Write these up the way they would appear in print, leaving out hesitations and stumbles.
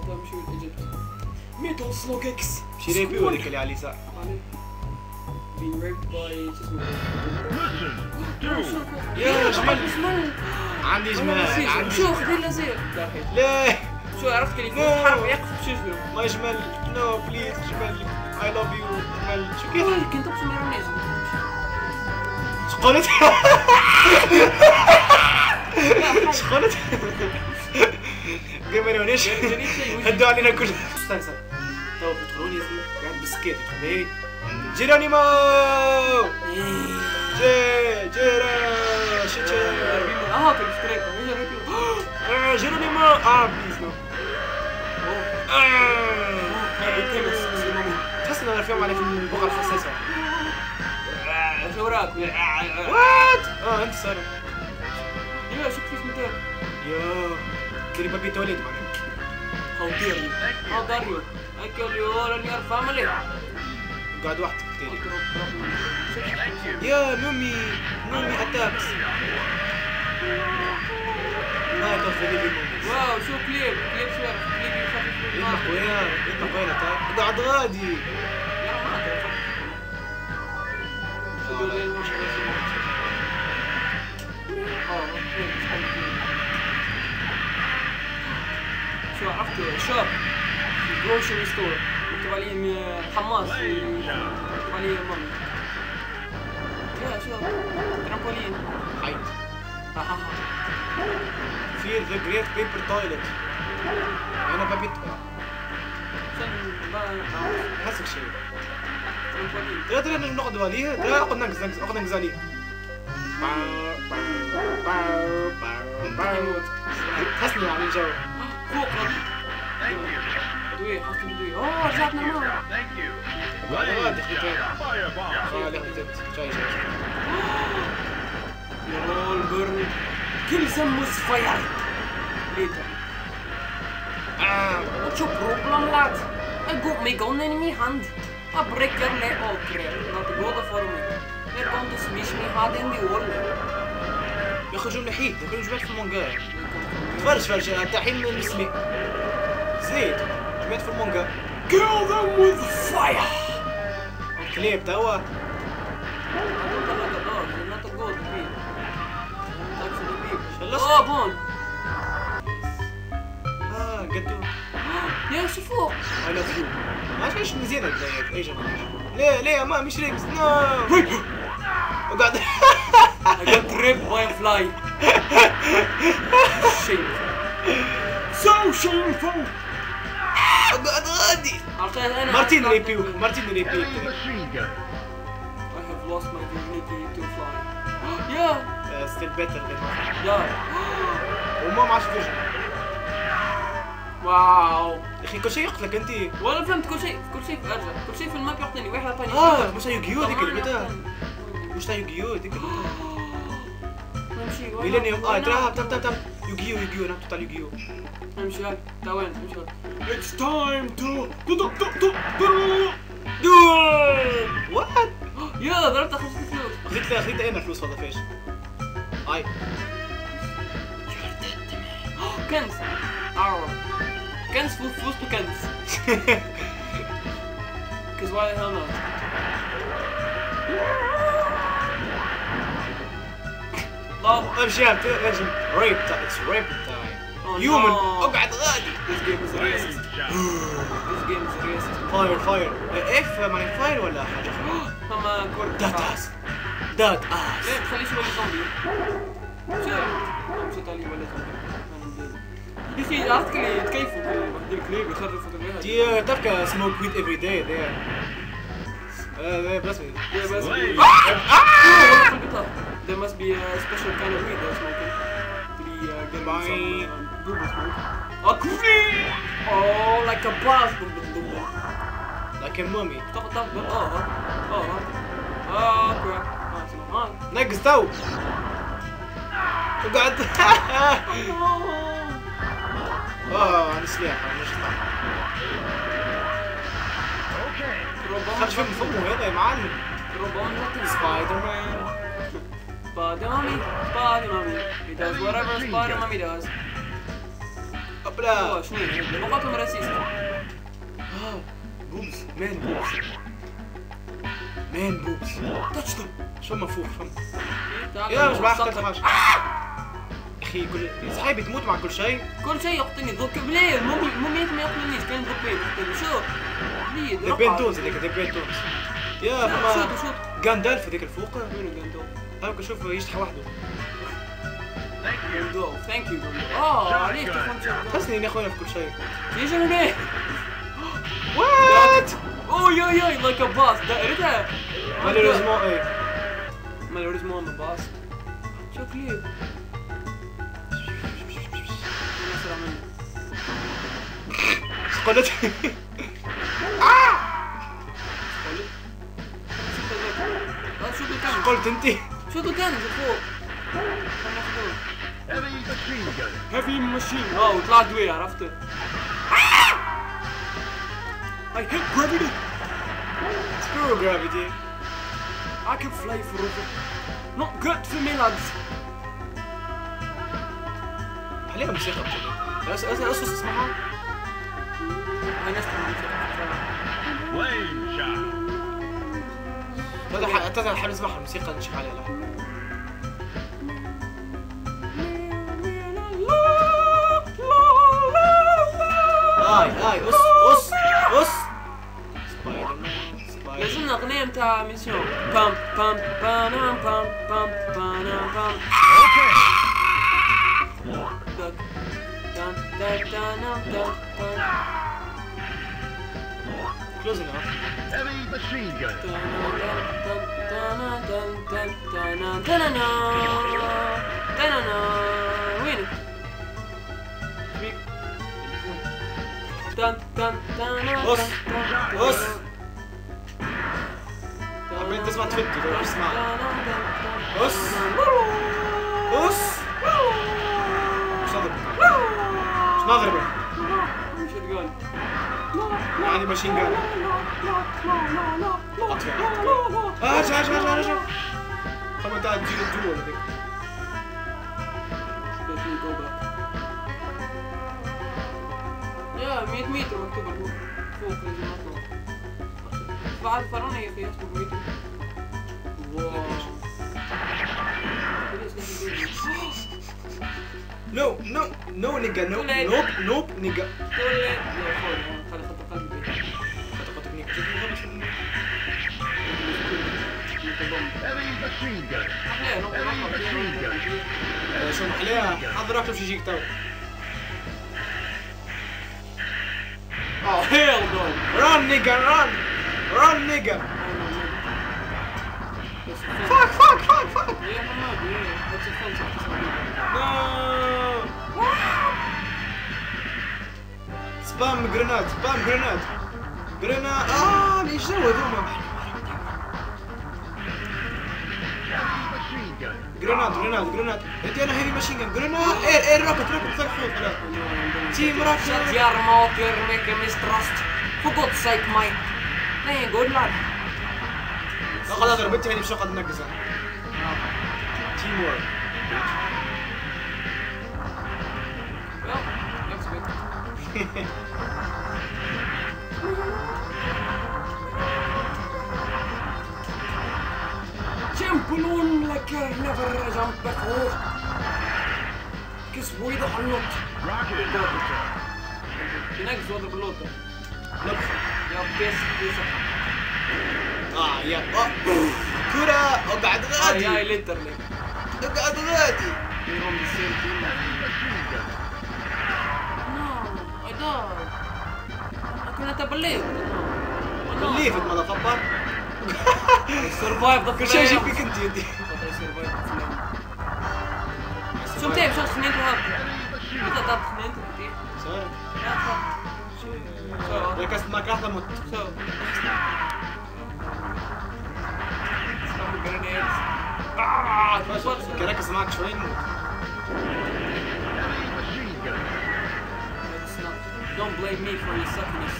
نمشيو لإيجيبت. ميتال سلوج اكس. شي ريبي هذاك اللي على اليسار. being raped by اسمه يا جمال عندي جمال شوف دير لازير لا شو عرفت كيف حرب يقف شوفوا ما جمال نو بليز جمال اي لاف يو جمال شو كيف كنت تقسم على الناس شقولت شقولت قبل ما نونيش هدوا علينا كل استنى تو بتدخلوني قاعد بسكيت يدخل جيرونيمو جيرا شيتشي جيرونيمو بليز نو تحس ان انا فيهم علي في البقعه الحساسه شو وراك وات انت صار يا شو كيف انت يا كريم بابي تولد معنا how dare you I kill you all in your family قاعد واحد يا نومي اتاكس ما توفي واو شو كليب صغير كليب يخفف يطلق وين اتاك قاعد غادي شو عرفت شاب في جروسري ستور مكتوب عليه حماس مكتوب عليه مامي يا شباب ترامبولين حيد فير ذا جريت بيبر تويلت انا بابيت حاسك شيء ترى نقعد عليها ترى اخذ نقز عليها حسني عن الجو فوق دوي حاطين دوي رجعت نورمال غادي خليتين جاي يرول برن كل زموس فاير ليتر what's your problem lad? I got my gun in my hand I break your leg oh crap not good for me they're going to smash me hard in the wall يخرجوا من الحيط يكونوا جماعة في المونجا تفرج حتى حين نسمي زيد جماعة في المونجا kill them with fire كليب توا اه بون قدو يا شوفوا I love you ماشي مزيانة البدايات اي جماعة ليه ما مش ريكس نو وقاعد I got ripped by a fly shameful so shameful قاعد غادي مارتين ريبيو I have lost my dignity to fly yeah still better than yeah وما معش فيجن واو يا اخي كل شيء يقتلك انت ولا فهمت كل شيء في ارجع كل شيء في الماب يعطيني واحد عطاني مش يوغيو ديك البتاع مش يوغيو ديك البتاع نمشي ميلينيوم تاب يوغيو انا توتال يوغيو نمشي هاي تا وين نمشي It's time to do what يا ضربت اخذت فلوس خذيت انا فلوس هذا فيش هاي كنز كنز فلوس بكنز كز why the hell not امشي ريب اتس ريب تايم human اقعد غادي this game is racist فاير اف ماني فاير ولا حاجه فما كور دات ليه تخليش ولا زومبي مشيت عليه ولا زومبي يا اخي عرفت اللي يتكيفوا بدير كليب يخرفوا كلها دي تبقى سموك ويد افري داي ذير بس there must be a special kind of weed they're smoking to be getting some booby smoke oh like a boss like a mummy crap نقص تو وقعد انا سلاح خرج فيلم فمه هذا يا معلم سبايدر مان Spider Mommy, he does whatever Spider Mommy does. هوبلا. شنو هي؟ مقاطم راسيست. بوبس مان بوبس مان بوبس تاتش ذم. شو منفوخ فهمت؟ يا مش بعرف حاجة. اخي كل صحابي تموت مع كل شيء. كل شيء يقتلني دوك بليه مميت ما يقتلنيش كان دوك يقتلني شوف بليه دبان تونس هذيك دبان تونس. يا فما شوت غاندالف هذيك الفوق. وينو غاندالف؟ هاكا شوف يشطح وحده. ثانك يو ليش تخون تحسني اني اخويا في كل شيء. يجي هنا وات اوه ياي لايك ا باص دائرتها مالوريزمون اي مالوريزمون باص شو كليب نسرع منه قلت شو بالكامل قلت انت شو بالكامل فوق هيفي ماشين وطلعت دوي عرفته I hate gravity. Screw gravity. I can fly forever. Not good for me lads. عليها موسيقى بس أسوس اسمها. أنا أستمع موسيقى. هذا حاب نسمعها الموسيقى نشوف عليها لحظة. هاي أس لازمنا أغنية متاع ميسيون بام بام بانام بام بام بانام بام Close enough. Heavy machine gun. وينك؟ أس حبيت تسمع تفكي لو تسمع أس مش نضربه يعني ماشين جان أطفي هاجا خمن تعال تجي الجو ولا ذيك يا 100 متر مكتوب فوق لازم نطلع بعد فرعنا يا اخي يسبق متر واو نو نيجا نوب نيجا خلي خط قلبي Heavy machine gun. Heavy machine gun. شو محليها حضر اكتب شي يجيك تو hell no run nigga fuck يا حمادي that's offensive no spam grenade ليش جو هذوما Heavy machine gun. جريناد انت انا هيفي ماشين جن جريناد اير روكت ثق فوق خلاص تيم روكت Shut your mouth, you're making me stressed. For God's sake, mate. Playing good lad. خلاص ضربتي هذه مش قد نقزها تيم وورك Well, that's good. Champion like you've never jumped before. Kiss boy the hannot. Rocket launcher. Next one the pelota. نبخ يا بيس يا كرة اقعد غادي يا ليترلي اقعد غادي يوم السير فينا Heavy machine gun. No, I don't. كنا تبليت ليفت ماذا فبر survive the كل شيء يجي فيك انت يدي شو متابع شو سنين هذا متى تعرف سنين تبتيه سؤال شو ركزت معك لحظة موت شو ركز معك شوي نموت Heavy machine gun. Don't blame me for your suckiness.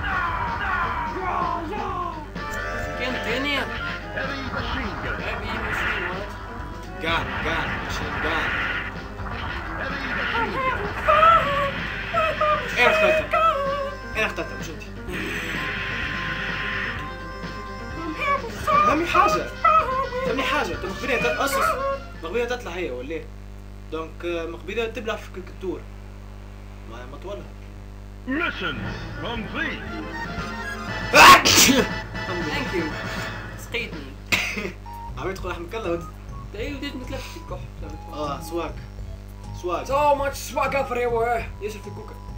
Continue. Heavy machine gun. Heavy machine, what? جان ماشين جان Heavy machine gun. انا اخترتها مش انت. فهمني حاجة انت مخبيني اسس مخبيني تطلع هي ولا ايه؟ دونك مخبيني تبلع في الدور ما تولى. Mission complete. ثانك يو سقيتني. عم تقول احمد كلا ايوه ديت مثل في الكح. سواق So much swag everywhere. ياسر في كوكا.